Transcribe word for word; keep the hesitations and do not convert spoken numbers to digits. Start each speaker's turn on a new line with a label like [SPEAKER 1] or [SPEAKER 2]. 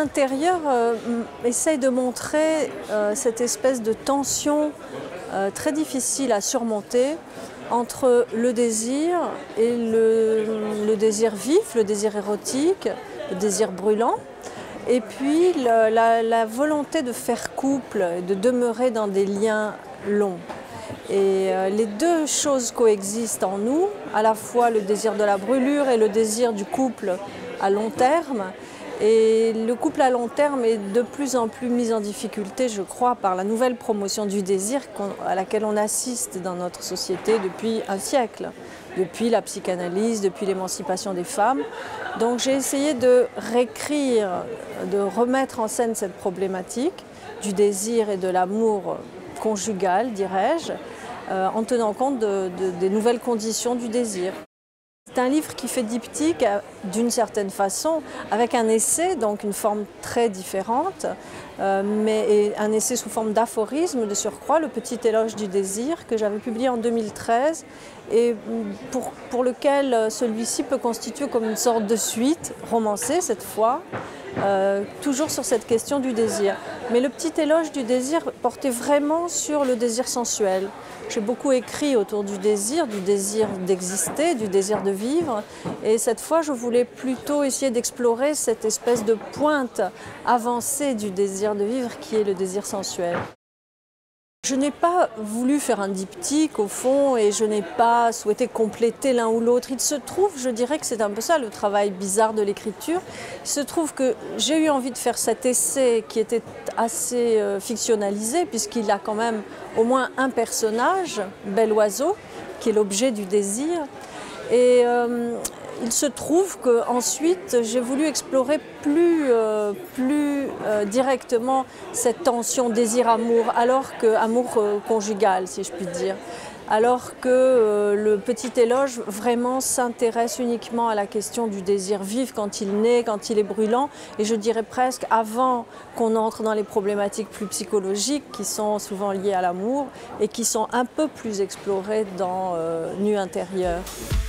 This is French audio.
[SPEAKER 1] intérieur euh, essaye de montrer euh, cette espèce de tension euh, très difficile à surmonter entre le désir et le, le désir vif, le désir érotique, le désir brûlant, et puis le, la, la volonté de faire couple, de demeurer dans des liens longs. Et euh, les deux choses coexistent en nous, à la fois le désir de la brûlure et le désir du couple à long terme. Et le couple à long terme est de plus en plus mis en difficulté, je crois, par la nouvelle promotion du désir à laquelle on assiste dans notre société depuis un siècle, depuis la psychanalyse, depuis l'émancipation des femmes. Donc j'ai essayé de réécrire, de remettre en scène cette problématique du désir et de l'amour conjugal, dirais-je, euh, en tenant compte de, de, des nouvelles conditions du désir. C'est un livre qui fait diptyque d'une certaine façon, avec un essai, donc une forme très différente, euh, mais un essai sous forme d'aphorisme de surcroît, le petit éloge du désir, que j'avais publié en deux mille treize, et pour, pour lequel celui-ci peut constituer comme une sorte de suite, romancée cette fois, euh, toujours sur cette question du désir. Mais le petit éloge du désir portait vraiment sur le désir sensuel. J'ai beaucoup écrit autour du désir, du désir d'exister, du désir de vivre. Et cette fois, je voulais plutôt essayer d'explorer cette espèce de pointe avancée du désir de vivre qui est le désir sensuel. Je n'ai pas voulu faire un diptyque au fond et je n'ai pas souhaité compléter l'un ou l'autre. Il se trouve, je dirais que c'est un peu ça le travail bizarre de l'écriture, il se trouve que j'ai eu envie de faire cet essai qui était assez euh, fictionnalisé puisqu'il a quand même au moins un personnage, Bel Oiseau, qui est l'objet du désir. Et euh, il se trouve qu'ensuite j'ai voulu explorer plus, euh, plus euh, directement cette tension désir-amour, alors que amour euh, conjugal, si je puis dire. Alors que euh, le petit éloge vraiment s'intéresse uniquement à la question du désir vif quand il naît, quand il est brûlant, et je dirais presque avant qu'on entre dans les problématiques plus psychologiques qui sont souvent liées à l'amour et qui sont un peu plus explorées dans euh, Nu intérieur.